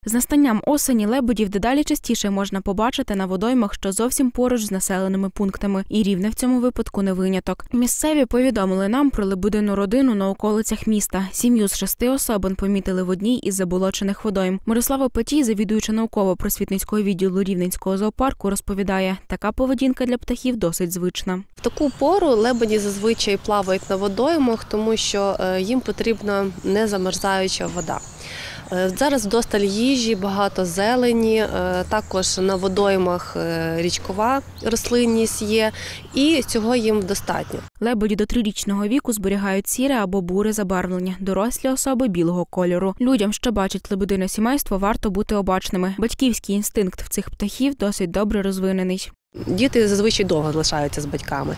З настанням осені лебедів дедалі частіше можна побачити на водоймах, що зовсім поруч з населеними пунктами. І Рівне в цьому випадку не виняток. Місцеві повідомили нам про лебедину родину на околицях міста. Сім'ю з 6 особин помітили в одній із заболочених водойм. Мирослава Петій, завідуюча науково-просвітницького відділу Рівненського зоопарку, розповідає, така поведінка для птахів досить звична. В таку пору лебеді зазвичай плавають на водоймах, тому що їм потрібна незамерзаюча вода. Зараз вдосталь їжі, багато зелені, також на водоймах річкова рослинність є, і цього їм достатньо. Лебеді до 3-річного віку зберігають сіре або буре забарвлення, дорослі особи – білого кольору. Людям, що бачать лебедине сімейство, варто бути обачними. Батьківський інстинкт в цих птахів досить добре розвинений. Діти зазвичай довго залишаються з батьками.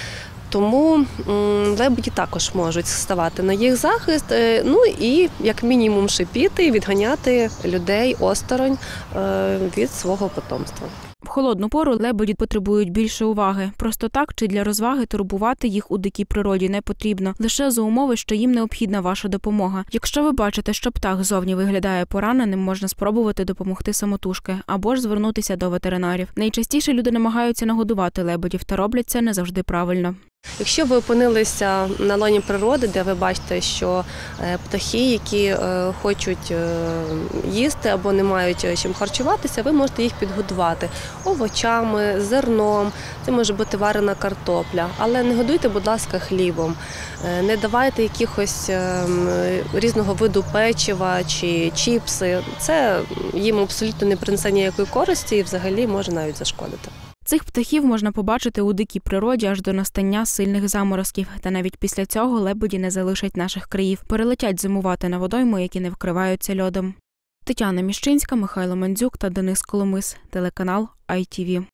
Тому лебеді також можуть ставати на їх захист, ну і як мінімум шипіти і відганяти людей осторонь від свого потомства. В холодну пору лебеді потребують більше уваги. Просто так чи для розваги турбувати їх у дикій природі не потрібно. Лише за умови, що їм необхідна ваша допомога. Якщо ви бачите, що птах зовні виглядає пораненим, можна спробувати допомогти самотужки або ж звернутися до ветеринарів. Найчастіше люди намагаються нагодувати лебедів та роблять це не завжди правильно. Якщо ви опинилися на лоні природи, де ви бачите, що птахи, які хочуть їсти або не мають чим харчуватися, ви можете їх підгодувати овочами, зерном, це може бути варена картопля. Але не годуйте, будь ласка, хлібом, не давайте якихось різного виду печива чи чіпси. Це їм абсолютно не принесе ніякої користі і взагалі може навіть зашкодити. Цих птахів можна побачити у дикій природі аж до настання сильних заморозків. Та навіть після цього лебеді не залишать наших країв. Перелетять зимувати на водойми, які не вкриваються льодом. Тетяна Міщинська, Михайло Мандзюк та Денис Коломис. Телеканал ITV.